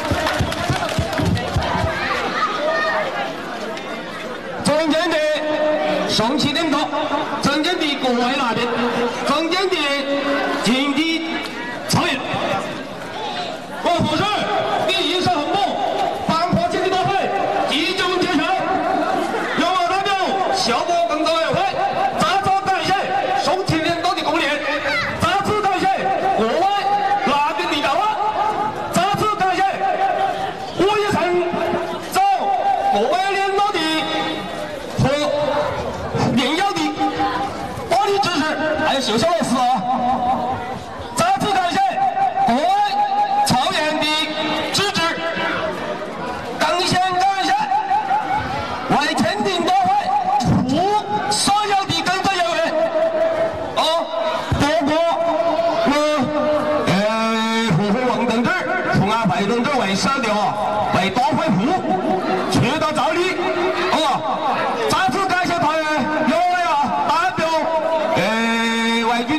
尊敬的上级领导，尊敬的各位来宾，尊敬的全体草原，我护士第一次红布反破经济大会即将揭晓，由我代表校部工作委员会再次感谢上级领导的鼓励，再次感谢各位来宾的到来，再次感谢会议场中各位领导的和领导的大力支持，还有学校老师啊！再次感谢各位草原的支持，更先感谢为全体大会出所有的工作人员，啊，包括我呃胡慧文同志、胡安培同志为首的啊，为大会部全到照例，啊，再次感谢大家，有位啊代表呃为军。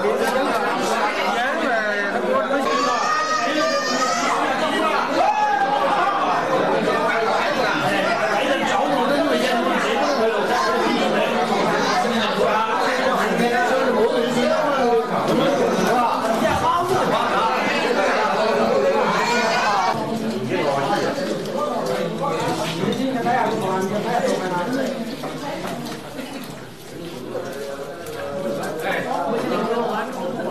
哎，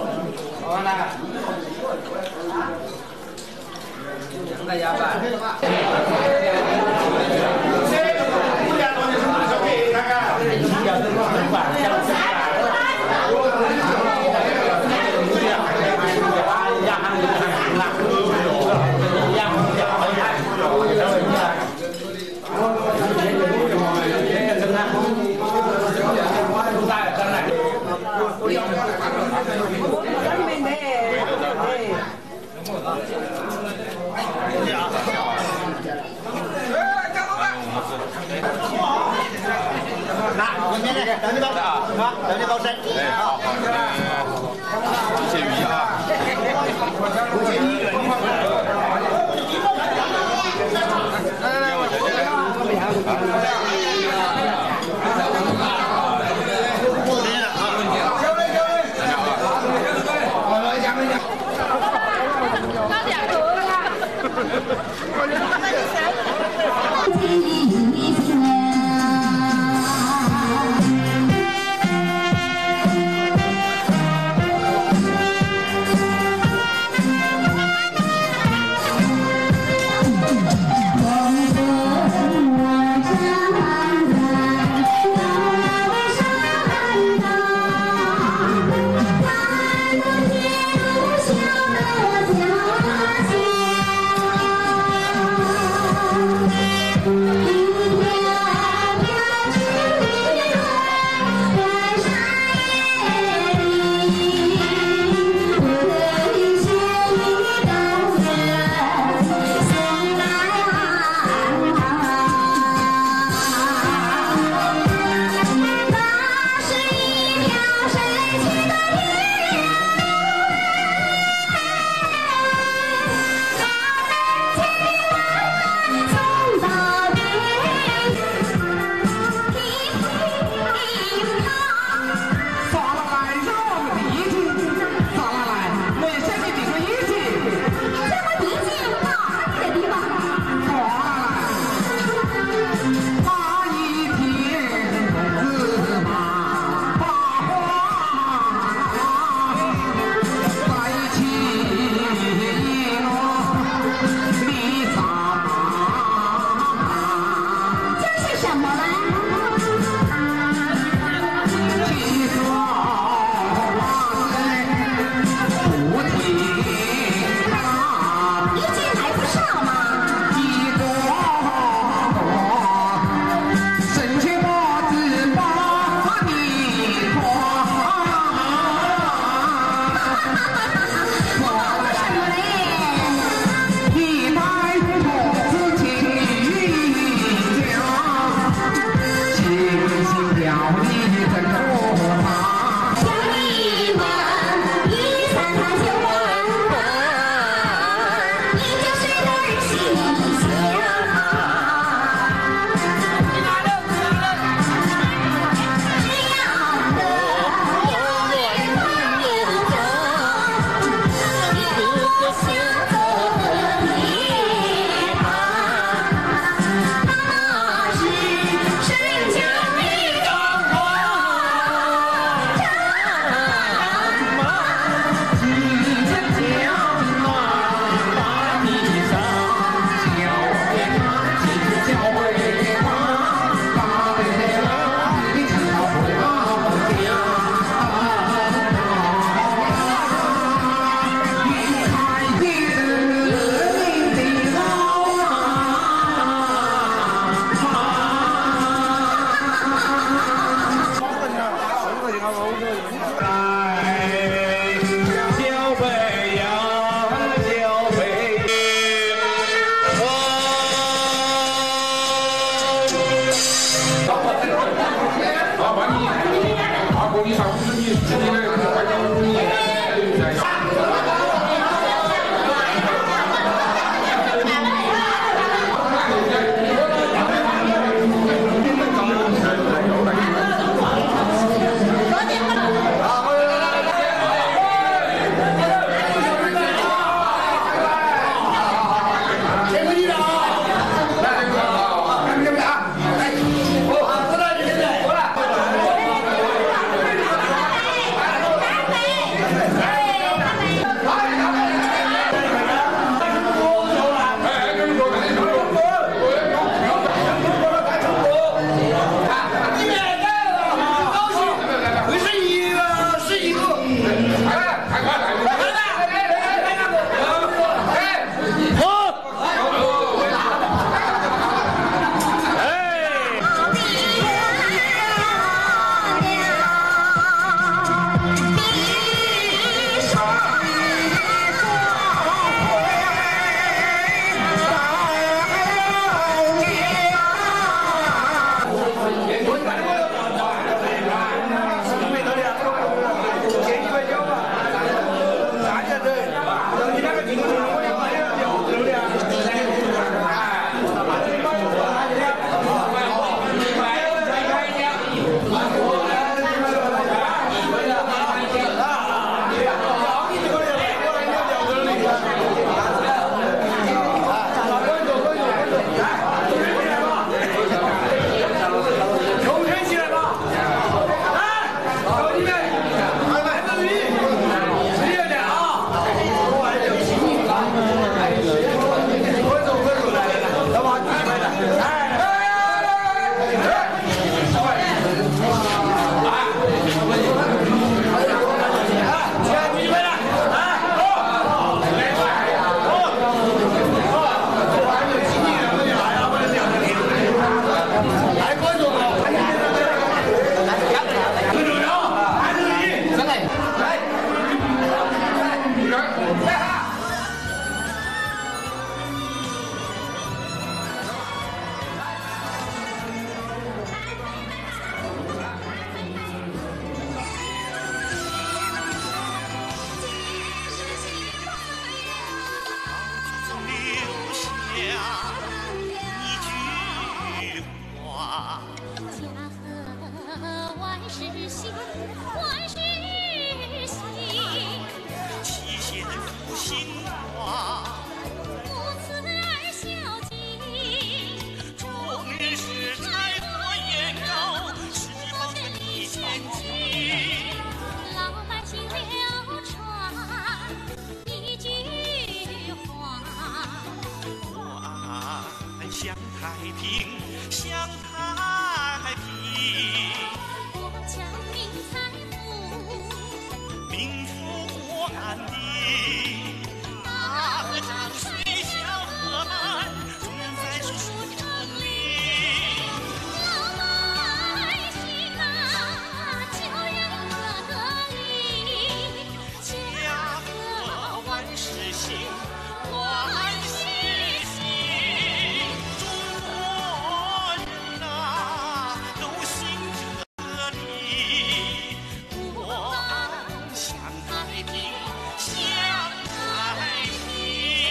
太平，享太平。 国强民财富， 民富国安定。大河涨水，小河满，重在处处成立。 老百姓啊，救人何得力？ 家和万事兴，万事兴。中国人呐，都信这理，国安享太平，享太平。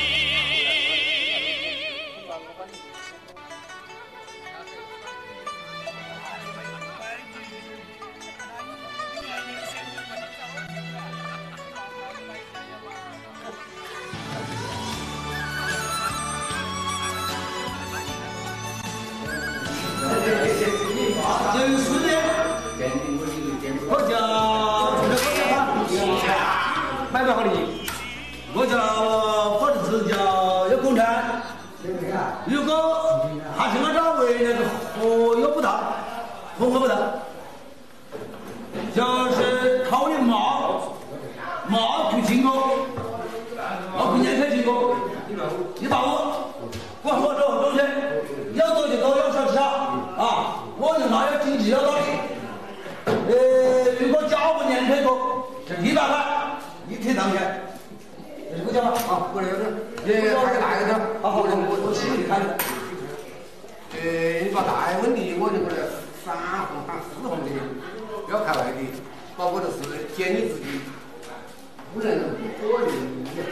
真是的，我叫买多少的？ 我叫我的字叫有共产。如果还是按照为那个河有不到，河河不到，就是靠你骂骂去经过，我不年开经过，你打我，我我走走去，要多就多，要少就少啊！我人那要经济要到底。呃，如果加五年开过，是一百块一天当天。这个叫吧啊，过来有点，也开个大一点，好好的，我我心里开的。 呃，你把大问题我就过来三红喊四红的，不要开外地，把我的事建议自己，不能多人。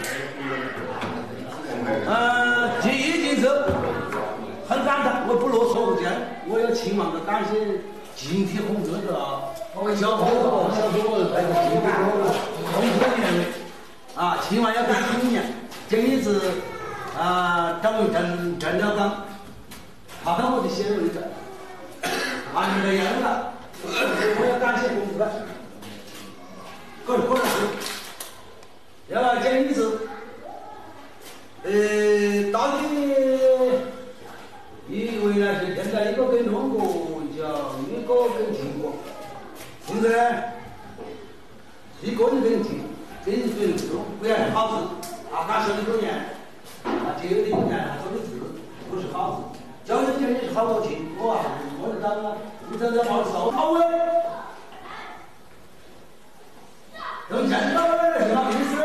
呃，第一件事很感叹，我不啰嗦不讲，我要亲王的感谢集体红这个小伙子、小伙子，还有集体红红年啊，亲王要感谢你，这一次啊，张郑郑了刚，他到我的协会里头，啊，这个样子，我要感谢红子，各位各位，要讲一次。呃，到底以为呢是现在一个跟中国叫一个跟中国，现在呢一个人跟中，跟人对中，不要是好事。啊，俺说的多年，啊，这个的年说的字不是好事。教人讲的是好多情，我啊，我是当啊，你这这毛手好喂，用人道的是什么意思？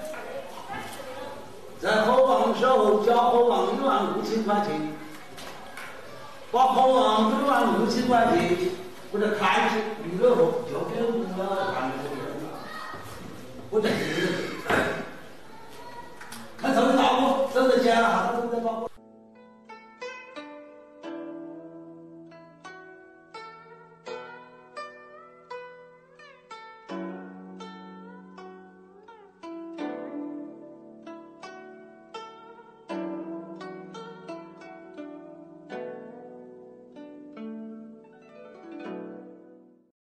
在河王时候交河王一万五千块钱，把河王一万五千块钱或者开支娱乐后就给我们干这个，或者是